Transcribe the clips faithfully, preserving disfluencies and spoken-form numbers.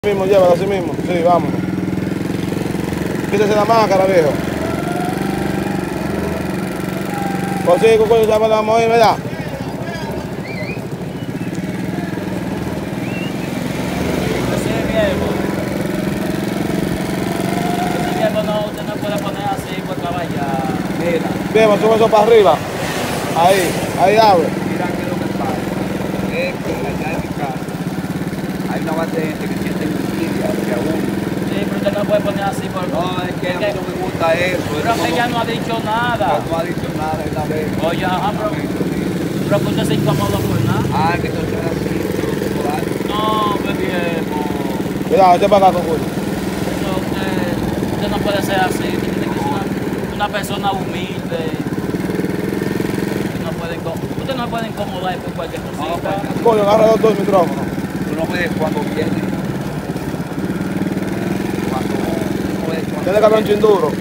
Mismo, llévalo así mismo, sí, vámonos. Quítese la máscara, viejo. Pues sí, Cucuyo, ya me la vamos a ir, ¿verdad? Sí, viejo. Ese viejo no, usted no puede poner así por caballar. Mira. Bien, sube eso para arriba. Ahí, ahí abre. Mira qué es lo que pasa. Es que allá en mi casa hay una base de gente que siente envidia hacia uno. Sí, pero usted no puede poner así por... No, es que a mí no me gusta eso. Pero eso que no, ella no ha dicho nada. no ha dicho nada de la vez. Oye, ajá, pero, pero que usted se incomodó por nada. Ah, que esto será así, pero por algo. No, pues viejo. Cuidado, este para acá, Cucuyo. Eso usted, usted no puede ser así. Usted tiene que ser una, una persona humilde. Usted no puede, inco- usted no puede incomodar por cualquier No, cosita. pues, Cucuyo, agarra los dos micrófonos. tú no ves cuando viene. Cuando tú no ves cuando Tiene que haber un chinduro.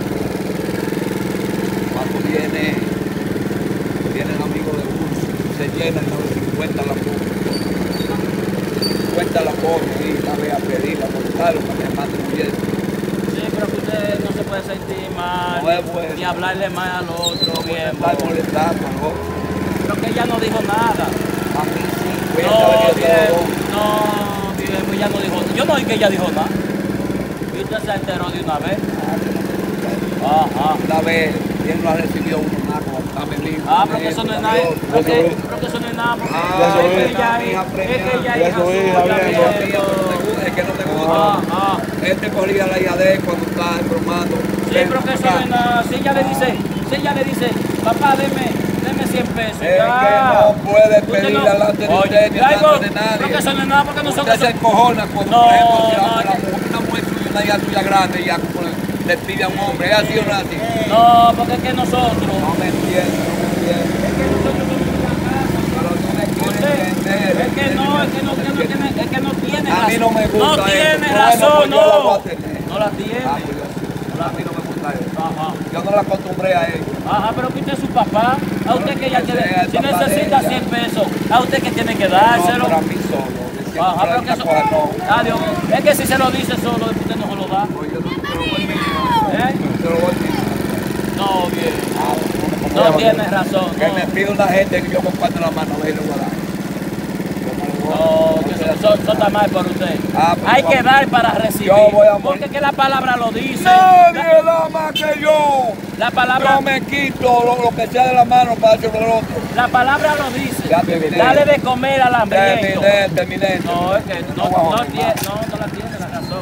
Cuando viene, viene el amigo de uno, se llena y no le cuenta la foto. Cuenta la foto y la ve a pedir, a contarlo para que mate un bien. Sí, pero que usted no se puede sentir mal, No es bueno. ni hablarle mal al otro, bien. Estar molestando al otro. Pero que ella no dijo nada. A mí sí, No, cuéntale que yo te bien, lo doy. no, bien, pues ella no dijo nada. Yo no oí que ella dijo nada. Y usted se enteró de una vez. Ajá. Una vez, él no ha recibido uno nada como examen libre. Ah, pero que eso no es nada. Pero que, subí. pero que eso no es nada. Porque Ah, es que subí. ella Mi hija es, es que ella Ya es hija subí, suya, ya vi, Mío, viejo. es que no te gusta. Ah, ah. Él te corría la I A D cuando está bromando. Sí, pero que eso no es nada. Si ella le dice, si ella le dice, papá, deme, deme cien pesos. Es ya. que no puede Usted pedir no- delante de Oye, usted ni traigo- delante de nadie. Pero que eso no es nada porque nosotros... Usted se encojona cuando, No, por ejemplo, si no, la- la que- mujer- una mujer suya, una hija tuya grande, y ya como le- le pide a un hombre, ¿es así o no es así? No, porque es que nosotros... No me entiendo, no me entiendo. Es que nosotros somos una casa. Pero tú me quieres Usted, entender. es que no, es que no, es que no tiene, es que no tiene A razón. mí no me gusta No tiene eso. Bueno, razón, pues yo la voy a no. tener. No la tiene. Ah, pues yo sí. A mí no me gusta eso. Ajá. Yo no la acostumbré a ello. Ajá, pero que usted es su papá. A usted que ella que tiene, sea el si papá de necesita ella. cien pesos, a usted que tiene que No, dárselo. para mí solo. Decía, Ajá, pero que una eso... cosa, no. Ah, Dios mío. Es que si se lo dice solo, usted no se lo da. Pues yo no te lo voy a decir. ¿Eh? Te lo voy a decir. No, bien. Ah, pues, No tienes razón. Que no. me pide una gente que yo comparto la mano, a ver, le voy a dar. No, que eso, eso- eso está mal por usted. Ah, pues Hay yo- que dar para recibir. yo voy a- Porque que la palabra lo dice. Nadie da más que yo. La palabra, Yo me quito lo, lo que sea de la mano para hacer el otro. la palabra lo dice. Ya terminé. Dale de comer al hambriento. Terminé, terminé. No, es que no, No voy a no, joder tiene, más. no, no la tiene la razón.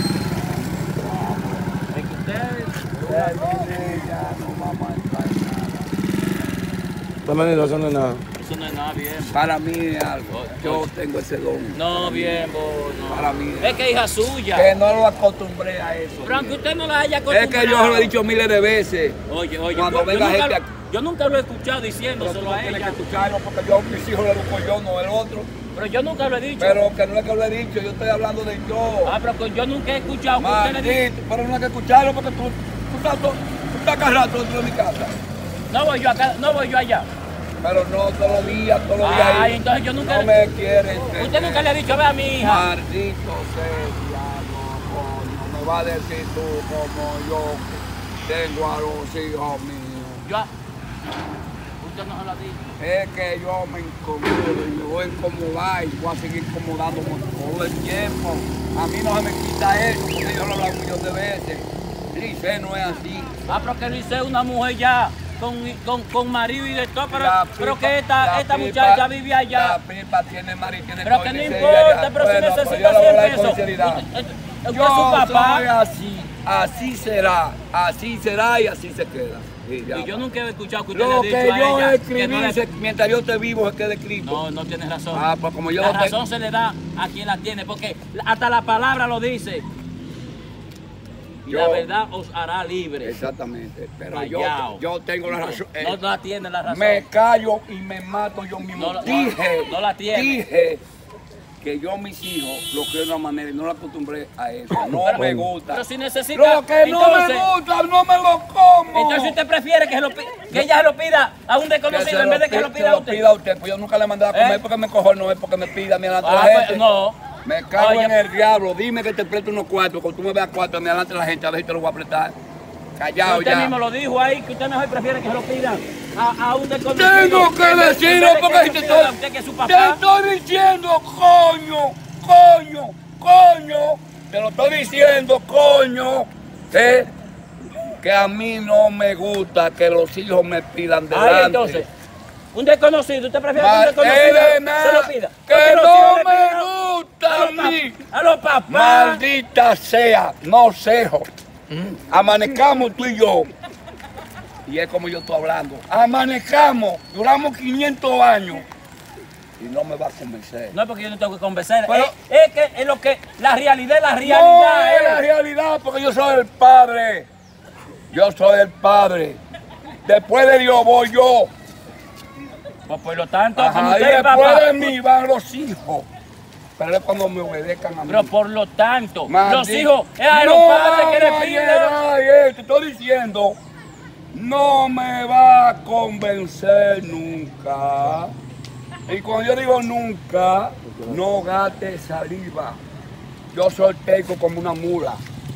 Es que usted... Terminé, ya no vamos a entrar en nada. Bienvenido, eso no es nada. Eso no es nada bien. Para mí es algo. Yo tengo ese don. No, bien, vos, no. Para mí. Es que hija suya. Que no lo acostumbré a eso. Pero aunque usted no la haya Es acostumbrado. que yo se lo he dicho miles de veces. Oye, oye, Cuando yo, venga yo nunca, gente lo- aquí. yo nunca lo he escuchado Pero tú diciéndoselo no a tienes ella. que escucharlo porque yo a mis hijos le educo yo, no el otro. Pero yo nunca lo he dicho. Pero que no es que lo he dicho, yo estoy hablando de yo. Ah, pero que yo nunca he escuchado que usted le diga. Maldito, pero no hay que escucharlo porque tú, tú estás, to- tú estás cada rato dentro de mi casa. No voy yo acá, no voy yo allá. Pero no todos los días, todos los días. Ay, ahí. entonces yo nunca No le- me quieren. Usted nunca le ha dicho, ve a mi hija. Maldito sea, coño. Me va a decir tú como yo tengo a los hijos míos. Yo, a- usted no se lo ha dicho. Es que yo me incomodo y me voy a incomodar y voy a seguir incomodándome todo el tiempo. A mí no se me quita eso porque yo lo he hablado un millón de veces. Lice no es así. Ah, pero que Lice es una mujer ya con, con, con marido y de todo, pero, La pero pipa- que esta, la esta pipa- muchacha vive allá. La pipa tiene marido, tiene Pero todo, que no y dice, importa, ella, pero si bueno, pues necesita yo le voy a cien hablar con pesos. sinceridad. Usted, usted- usted Yo es su papá. soy así, así será, así será y así se queda. Y, ya Y yo va. nunca he escuchado que usted Lo le que haya dicho a yo ella escribí, que no le... se- mientras yo esté vivo, se quede escrito. No, no tienes razón. Ah, pues como yo la lo tengo- razón se le da a quien la tiene, porque hasta la palabra lo dice. Y la Yo- verdad os hará libre. Exactamente, pero yo, Callao. yo tengo la razón. eh, No, no la tiene la razón. me callo y me mato yo mismo. No la- dije, no la tiene. dije que yo mis hijos lo quiero de una manera y no la acostumbré a eso. No Pero- me gusta. Pero si necesita... Lo que no entonces, me gusta, no me lo como. Entonces usted prefiere que, se lo pi- que ella se lo pida a un Que desconocido se en vez de que pi- lo se pida a usted. pida a usted. Pues yo nunca le mandé a comer ¿Eh? porque me cojo, no es porque me pida a mí delante de Ah, la pues, gente. no. Me cago Oye, en el diablo. Dime que te presto unos cuartos. Cuando tú me veas cuartos, me adelante la gente, a ver si te lo voy a prestar. Callado Usted ya. mismo lo dijo ahí, que usted mejor prefiere que se lo pidan a, a un desconocido. Tengo que en vez- decirlo en vez de porque que si te se lo pida a estoy, usted, que es su te papá. estoy diciendo, coño, coño, coño. Te lo estoy diciendo, coño. Que, que a mí no me gusta que los hijos me pidan delante. Ahí entonces, un desconocido, ¿usted prefiere que un Ma- desconocido Elena, se lo pida? que Porque los no hijos le me piden a- gusta a a los pap- mí. A los papás. Maldita sea, no cejo. Amanezcamos tú y yo. Y es como yo estoy hablando. Amanezcamos, duramos quinientos años. Y no me va a convencer. No es porque yo no tengo que convencer, Pero- es, es que es lo que, la realidad es la No realidad. es la eh. realidad porque yo soy el padre. Yo soy el padre. Después de Dios voy yo. Pues por lo tanto, como Ajá, y usted es después papá, de mí van los hijos. Pero es cuando me obedezcan a mí. pero por lo tanto, Maldito. los hijos es a los No padres que le vamos a piden. llegar, eh, te estoy diciendo, no me va a convencer nunca. Y cuando yo digo nunca, no gaste saliva. Yo soy teco como una mula.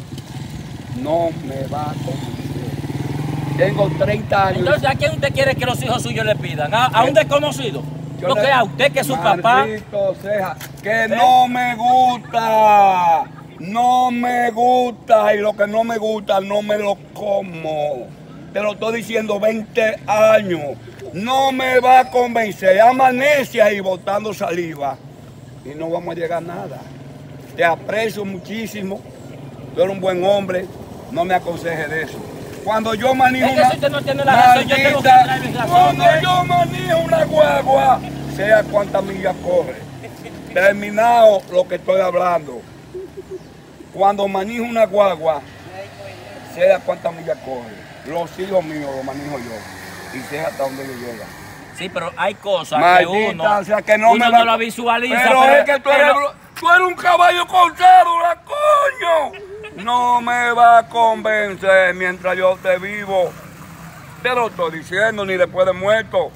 No me va a convencer. Tengo treinta años. Entonces, ¿a quién usted quiere que los hijos suyos le pidan? ¿A, a un desconocido? Yo Porque le- a usted que es su papá. Maldito sea, que no me gusta, no me gusta y lo que no me gusta no me lo como. Te lo estoy diciendo veinte años, no me va a convencer, amanece ahí botando saliva y no vamos a llegar a nada. Te aprecio muchísimo, tú eres un buen hombre, no me aconsejes de eso. Cuando yo manejo Es que una... si usted no tiene la razón, yo tengo que Maldita, traer mi razón, Cuando ¿eh? yo manejo una guagua, sea cuántas millas corre. Terminado lo que estoy hablando. Cuando manejo una guagua, sea cuántas millas corre. Los hijos míos los manejo yo. Y sé hasta dónde ellos llegan. Sí, pero hay cosas Maldita, que uno, o sea, que no uno me va- no lo visualiza. Pero, es que tú eres, tú eres un caballo con cédula, coño. No me va a convencer mientras yo esté vivo. Te lo estoy diciendo, ni después de muerto.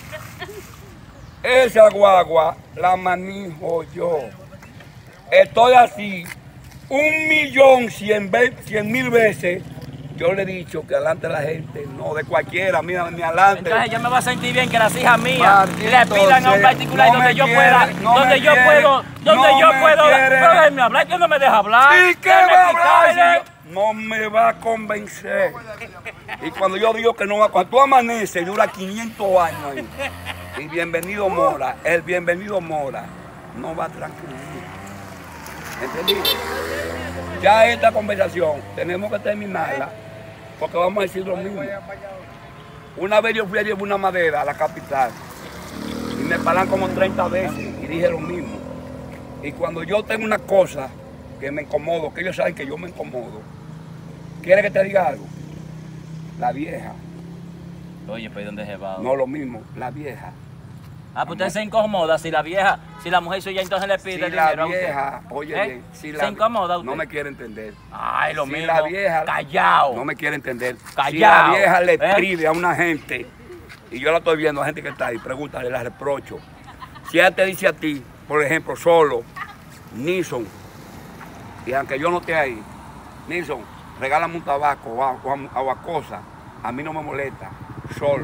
Esa guagua la manejo yo. Estoy así, un millón, cien, ve- cien mil veces. Yo le he dicho que adelante de la gente, no de cualquiera, mira, ni adelante. Entonces yo me voy a sentir bien que las hijas mías Maldito le pidan a un sea, particular no donde me yo quiere, pueda, no donde me yo quiere, puedo, donde no yo me puedo. quiere. Pero déjeme hablar, que no me deja hablar. ¿Y qué Déjeme va a hablar? explicarle. Si yo- no me va a convencer. Y cuando yo digo que no va, cuando tú amaneces, dura quinientos años ahí. Y bienvenido Mora, el bienvenido Mora, no va a tranquilizar. ¿Entendiste? Ya esta conversación tenemos que terminarla porque vamos a decir lo mismo. Una vez yo fui a llevar una madera a la capital y me paran como treinta veces y dije lo mismo. Y cuando yo tengo una cosa que me incomodo, que ellos saben que yo me incomodo, ¿quiere que te diga algo? La vieja, Oye, pues ¿dónde se va? no lo mismo, la vieja. Ah, pues usted se incomoda si la vieja, si la mujer suya entonces le pide Si la dinero a usted. vieja, oye ¿Eh? bien, si ¿Se la, incomoda usted? no me quiere entender. Ay, lo Si mismo. la vieja, Callao. no me quiere entender. Si Callao. la vieja le ¿Eh? escribe a una gente, y yo la estoy viendo a gente que está ahí, pregúntale, la reprocho. Si ella te dice a ti, por ejemplo, solo, Nison, y aunque yo no esté ahí, Nison, regálame un tabaco o, a- o a- o a cosa, a mí no me molesta, solo.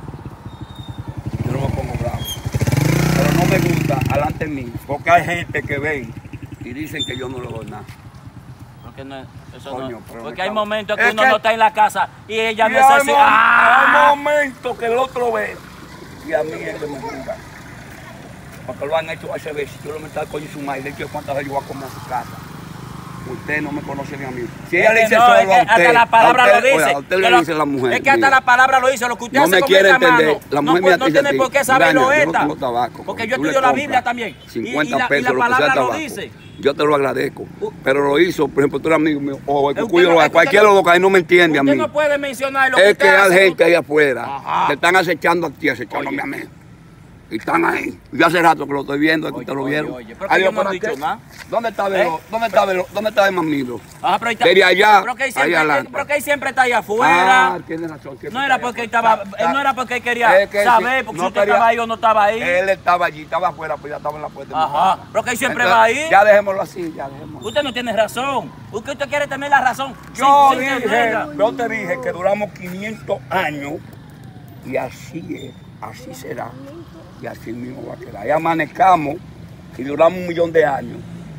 Yo no me pongo bravo. Pero no me gusta alante de mí, porque hay gente que ven y dicen que yo no le doy nada. Porque, no, eso Coño, no, pero porque me hay cago. momentos que Es uno que- no está en la casa y ella Y hay, mom- necesita. ¡Ah! hay momentos que el otro ve y a mí es que me juzga. Porque lo han hecho hace veces. Yo lo meto al coño y su madre, le he dicho cuántas veces yo voy a comer a su casa. Usted no me conoce ni a mí. Si ella Es le que dice no, solo es que a usted, hasta la palabra a usted, lo dice. oiga, a usted que le lo- dice la mujer. Es que hasta mira, la palabra lo dice, lo que usted no hace me con quiere esa entender. mano, La no, mujer puede- me no dice a tiene ti, por qué saberlo "Mira, yo no esta. tengo tabaco, Porque tú yo le estudio la compras Biblia también. Y- cincuenta y, la, y pesos, la lo que sea palabra lo tabaco. dice. Yo te lo agradezco. Pero lo hizo, por ejemplo, tú eres amigo mío, o el Usted cucuyo, no- es que cualquiera usted de los que ahí no me entiende a Usted mí. no puede mencionar lo que Es usted que hay hace. gente ahí afuera Ajá. que están acechando a ti, acechándome Oye. a mí. Y están ahí. Yo hace rato que lo estoy viendo, es que Oye, ustedes lo oye, vieron. oye, pero que Adiós, yo no he ¿para dicho qué? nada. ¿Dónde está Velo? ¿Eh? ¿Dónde está Velo? ¿Dónde está el mamilo? Ah, pero ahí está. Desde allá, Pero que él ahí siempre, adelante. pero que él siempre está ahí afuera. Ah, tiene razón. siempre No era está porque él allá. estaba, Está- él no era porque él quería es que saber, sí, porque no si usted quería- estaba ahí o no estaba ahí. Él estaba allí, estaba afuera, pues ya estaba en la puerta. de mi Ajá, casa. pero que él siempre Entonces, va ahí. Ya dejémoslo así, ya dejémoslo. Usted no tiene razón. Usted, usted quiere tener la razón. Yo sin- sin dije, tenerla. yo te dije que duramos quinientos años y así es, así será y así mismo va a quedar. Y amanezcamos y duramos un millón de años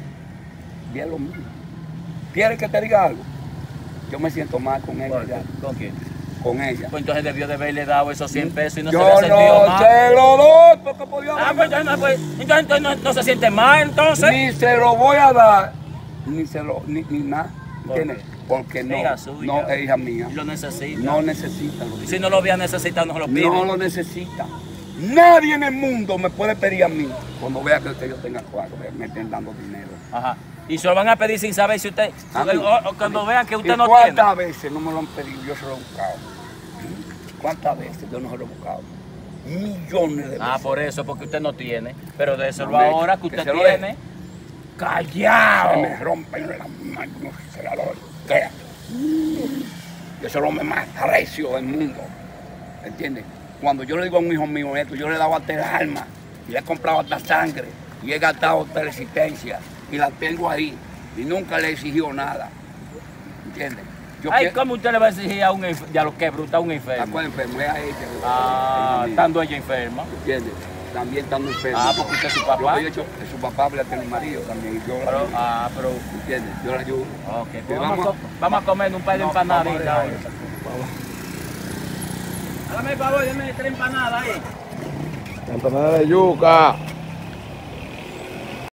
y es lo mismo. ¿Quieres que te diga algo? Yo me siento mal con ella, ¿Con, ya, ¿Con quién? con ella. Pues entonces debió de haberle dado esos cien pesos y no yo se había sentido no mal. se lo doy porque podía Ah, pues entonces, no, pues, entonces, entonces no, no se siente mal, entonces. ni se lo voy a dar, ni se lo, ni, ni nada. ¿Por ¿Entiendes? qué? Porque no, Hija suya. no es hija mía. Y lo necesita. No necesita lo Y si no lo había necesitado, no se lo pide. No lo necesita. Nadie en el mundo me puede pedir a mí cuando vea que, que yo tenga cuatro, me estén dando dinero. Ajá. Y se lo van a pedir sin saber si usted. A mí. O, o cuando vean que usted ¿Y no cuántas tiene. veces no me lo han pedido? Yo se lo he buscado. ¿Cuántas veces yo no se lo he buscado? Millones de veces. Ah, por eso, porque usted no tiene. Pero déselo Hombre, ahora que que usted se lo tiene. dé. ¡Callao! Me rompen la mano, no se la doy. Quédate. Yo soy el hombre más recio del mundo. ¿Entiendes? Cuando yo le digo a un hijo mío esto, yo le he dado hasta el alma. Y le he comprado hasta sangre. Y he gastado hasta la existencia. Y la tengo ahí. Y nunca le he exigido nada. ¿Entiendes? Yo Ay, quiero- ¿cómo usted le va a exigir a un enfermo? Ya lo que bruta a un ¿A enfermo. cuál enfermo? Es a ella. Ah, Ella estando ella enferma. ¿Entiendes? También estando enfermo. Ah, porque usted es su Yo papá. he hecho que su papá le tiene un marido también. Y yo la Pero, ayudo. ah, pero. ¿Entiendes? Yo la ayudo. Ok, pues Sí, vamos, vamos. a, co- vamos a comer un par de No, empanaditas. vamos a ahora. dejar eso. Hágame el favor, denme tres empanadas ahí. Empanada de yuca.